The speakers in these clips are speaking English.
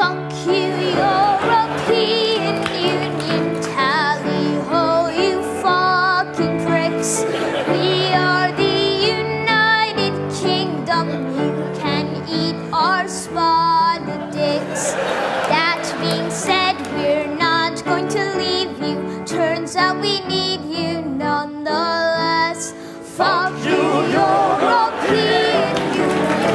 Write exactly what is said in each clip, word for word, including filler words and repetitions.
Fuck you, European Union, tally-ho, you fucking pricks. We are the United Kingdom, you can eat our spotted dicks. That being said, we're not going to leave you, turns out we need you nonetheless. Fuck you, European Union.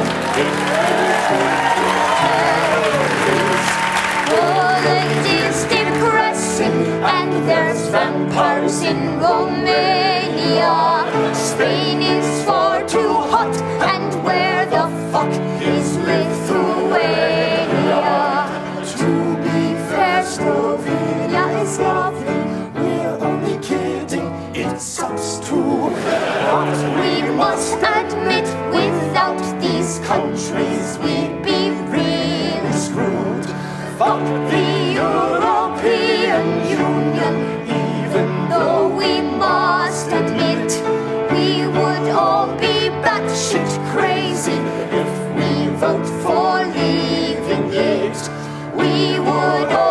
Poland is depressing, and there's vampires in Romania. Spain is far too hot, and where the fuck is Lithuania? To be fair, Slovenia is lovely. We're only kidding, it sucks too. But we must admit, without these countries, we'd be really screwed. Fuck the European Union, Even though we must admit, we would all be batshit crazy if we vote for leaving it. We would all